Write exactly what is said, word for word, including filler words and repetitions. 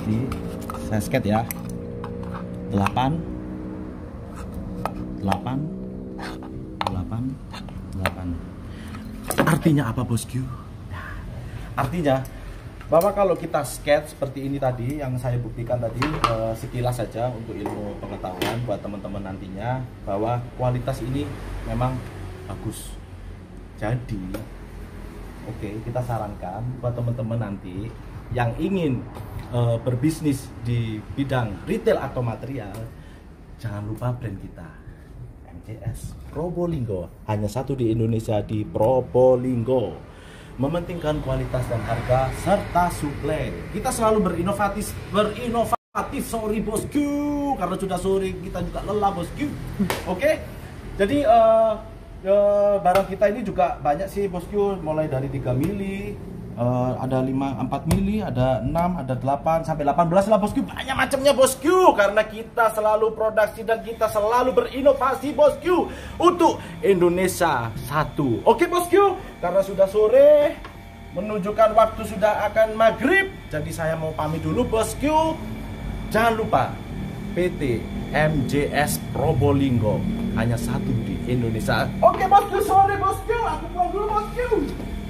tadi saya sket ya, delapan delapan delapan delapan. Artinya apa bosku? Artinya bahwa kalau kita sketch seperti ini tadi yang saya buktikan tadi, eh, sekilas saja untuk ilmu pengetahuan buat teman-teman nantinya, bahwa kualitas ini memang bagus. Jadi oke, okay, kita sarankan buat teman-teman nanti yang ingin eh, berbisnis di bidang retail atau material, jangan lupa brand kita M J S Probolinggo, hanya satu di Indonesia, di Probolinggo. Mementingkan kualitas dan harga serta suplai. Kita selalu berinovatif, berinovatif. Sorry bosku, karena sudah sore kita juga lelah bosku. Oke, okay? Jadi uh, uh, barang kita ini juga banyak sih bosku, mulai dari tiga mili, uh, ada lima, empat mili, ada enam, ada delapan sampai delapan belas lah bosku. Banyak macamnya bosku, karena kita selalu produksi dan kita selalu berinovasi bosku untuk Indonesia satu. Oke bosku, karena sudah sore, menunjukkan waktu sudah akan maghrib, jadi saya mau pamit dulu bosku. Jangan lupa P T M J S Probolinggo, hanya satu di Indonesia. Oke bosku, sore bosku, aku pulang dulu bosku.